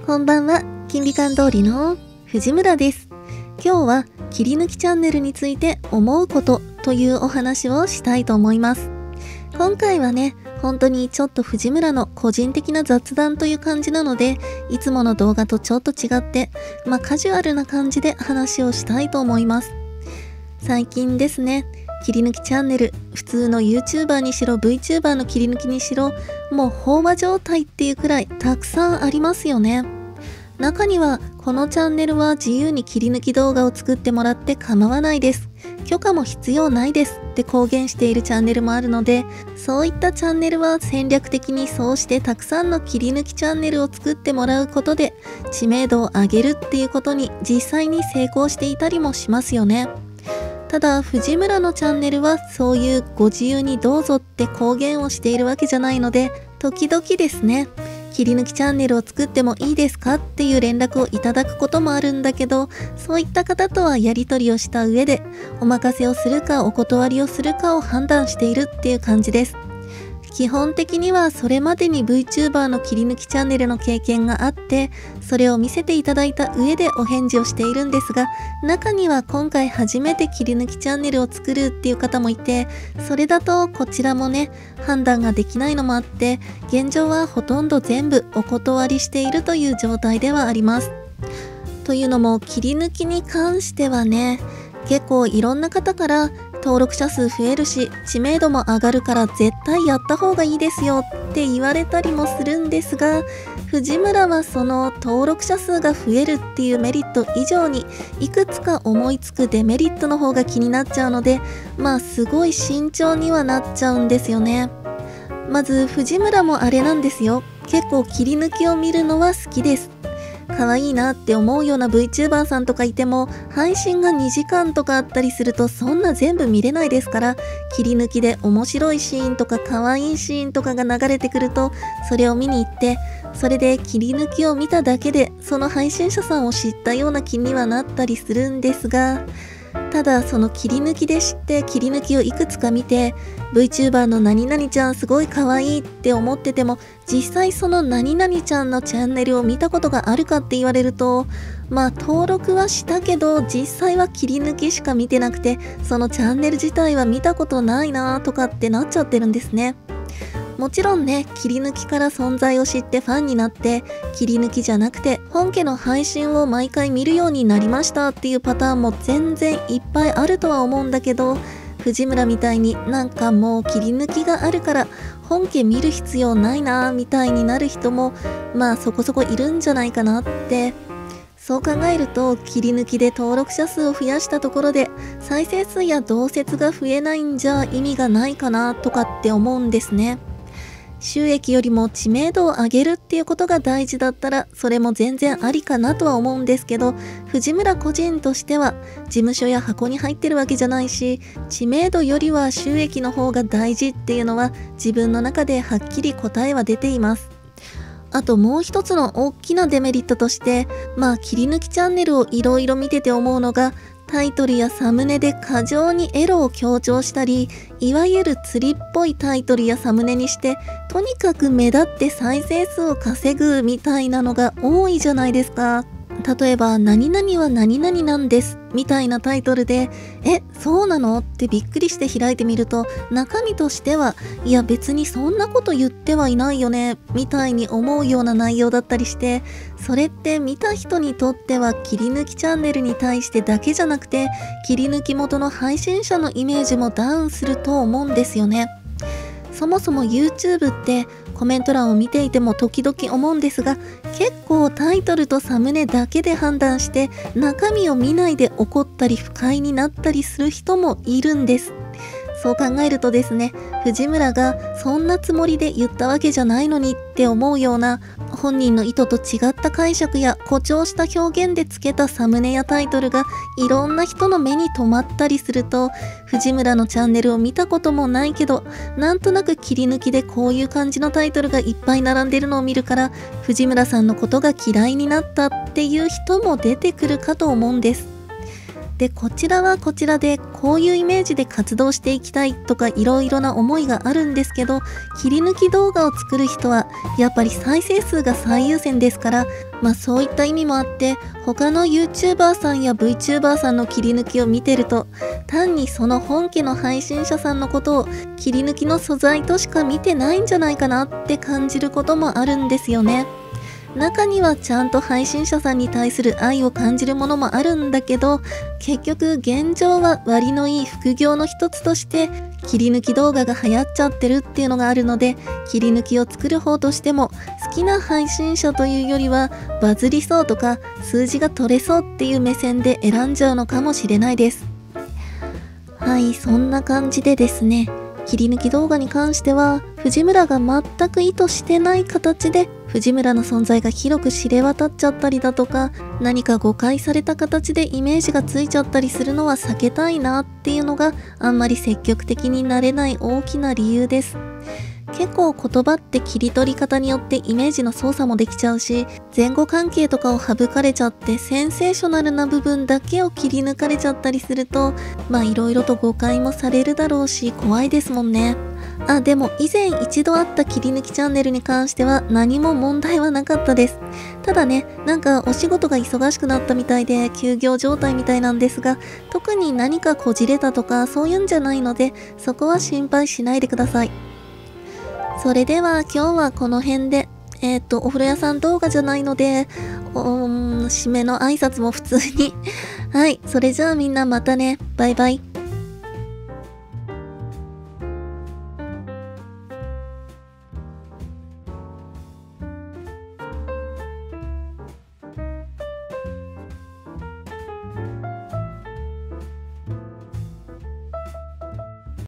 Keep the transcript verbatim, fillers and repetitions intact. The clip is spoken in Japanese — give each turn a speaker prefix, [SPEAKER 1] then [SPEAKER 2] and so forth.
[SPEAKER 1] こんばんは、金美館通りの藤村です。今日は切り抜きチャンネルについて思うことというお話をしたいと思います。今回はね、本当にちょっと藤村の個人的な雑談という感じなので、いつもの動画とちょっと違って、まあカジュアルな感じで話をしたいと思います。最近ですね、切り抜きチャンネル、普通の YouTuber にしろ VTuber の切り抜きにしろ、もう飽和状態っていうくらいたくさんありますよね。中にはこのチャンネルは自由に切り抜き動画を作ってもらって構わないです、許可も必要ないですって公言しているチャンネルもあるので、そういったチャンネルは戦略的にそうしてたくさんの切り抜きチャンネルを作ってもらうことで知名度を上げるっていうことに実際に成功していたりもしますよね。ただ藤村のチャンネルはそういうご自由にどうぞって公言をしているわけじゃないので、時々ですね、切り抜きチャンネルを作ってもいいですかっていう連絡をいただくこともあるんだけど、そういった方とはやり取りをした上でお任せをするかお断りをするかを判断しているっていう感じです。基本的にはそれまでに VTuber の切り抜きチャンネルの経験があって、それを見せていただいた上でお返事をしているんですが、中には今回初めて切り抜きチャンネルを作るっていう方もいて、それだとこちらもね、判断ができないのもあって、現状はほとんど全部お断りしているという状態ではあります。というのも切り抜きに関してはね、結構いろんな方から登録者数増えるし知名度も上がるから絶対やった方がいいですよって言われたりもするんですが、藤村はその登録者数が増えるっていうメリット以上にいくつか思いつくデメリットの方が気になっちゃうので、まあすごい慎重にはなっちゃうんですよね。まず藤村もあれなんですよ、結構切り抜きを見るのは好きです。可愛いなって思うような VTuber さんとかいても配信がにじかんとかあったりするとそんな全部見れないですから、切り抜きで面白いシーンとか可愛いシーンとかが流れてくるとそれを見に行って、それで切り抜きを見ただけでその配信者さんを知ったような気にはなったりするんですが、ただその切り抜きで知って切り抜きをいくつか見て VTuber の何々ちゃんすごい可愛いって思ってても、実際その何々ちゃんのチャンネルを見たことがあるかって言われると、まあ登録はしたけど実際は切り抜きしか見てなくて、そのチャンネル自体は見たことないなとかってなっちゃってるんですね。もちろんね、切り抜きから存在を知ってファンになって、切り抜きじゃなくて本家の配信を毎回見るようになりましたっていうパターンも全然いっぱいあるとは思うんだけど、藤村みたいになんかもう切り抜きがあるから本家見る必要ないなみたいになる人もまあそこそこいるんじゃないかなって。そう考えると切り抜きで登録者数を増やしたところで再生数や同説が増えないんじゃ意味がないかなとかって思うんですね。収益よりも知名度を上げるっていうことが大事だったらそれも全然ありかなとは思うんですけど、藤村個人としては事務所や箱に入ってるわけじゃないし、知名度よりは収益の方が大事っていうのは自分の中ではっきり答えは出ています。あともう一つの大きなデメリットとして、まあ切り抜きチャンネルをいろいろ見てて思うのが、タイトルやサムネで過剰にエロを強調したり、いわゆる釣りっぽいタイトルやサムネにしてとにかく目立って再生数を稼ぐみたいなのが多いじゃないですか。例えば何々は何々なんですみたいなタイトルで、え、そうなのってびっくりして開いてみると、中身としてはいや別にそんなこと言ってはいないよねみたいに思うような内容だったりして、それって見た人にとっては切り抜きチャンネルに対してだけじゃなくて、切り抜き元の配信者のイメージもダウンすると思うんですよね。そもそも YouTube ってコメント欄を見ていても時々思うんですが、結構タイトルとサムネだけで判断して中身を見ないで怒ったり不快になったりする人もいるんです。そう考えるとですね、藤村がそんなつもりで言ったわけじゃないのにって思うような本人の意図と違った解釈や誇張した表現でつけたサムネやタイトルがいろんな人の目に留まったりすると、藤村のチャンネルを見たこともないけどなんとなく切り抜きでこういう感じのタイトルがいっぱい並んでるのを見るから藤村さんのことが嫌いになったっていう人も出てくるかと思うんです。 で、こちらはこちらでこういうイメージで活動していきたいとかいろいろな思いがあるんですけど、切り抜き動画を作る人はやっぱり再生数が最優先ですから、まあそういった意味もあって他の YouTuber さんや VTuber さんの切り抜きを見てると、単にその本家の配信者さんのことを切り抜きの素材としか見てないんじゃないかなって感じることもあるんですよね。中にはちゃんと配信者さんに対する愛を感じるものもあるんだけど、結局現状は割のいい副業の一つとして切り抜き動画が流行っちゃってるっていうのがあるので、切り抜きを作る方としても好きな配信者というよりはバズりそうとか数字が取れそうっていう目線で選んじゃうのかもしれないです。はい、そんな感じでですね、切り抜き動画に関しては藤村が全く意図してない形で藤村の存在が広く知れ渡っちゃったりだとか、何か誤解された形でイメージがついちゃったりするのは避けたいなっていうのがあんまり積極的になれない大きな理由です。結構言葉って切り取り方によってイメージの操作もできちゃうし、前後関係とかを省かれちゃってセンセーショナルな部分だけを切り抜かれちゃったりすると、まあいろいろと誤解もされるだろうし怖いですもんね。あ、でも以前一度あった切り抜きチャンネルに関しては何も問題はなかったです。ただね、なんかお仕事が忙しくなったみたいで休業状態みたいなんですが、特に何かこじれたとかそういうんじゃないので、そこは心配しないでください。それでは今日はこの辺で、えっと、お風呂屋さん動画じゃないので、うーん、締めの挨拶も普通に。はい、それじゃあみんなまたね。バイバイ。